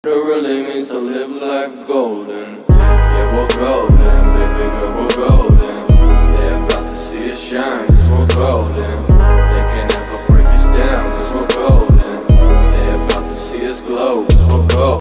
It really means to live life golden. Yeah, we're golden, baby girl, we're golden. They're about to see us shine, 'cause we're golden.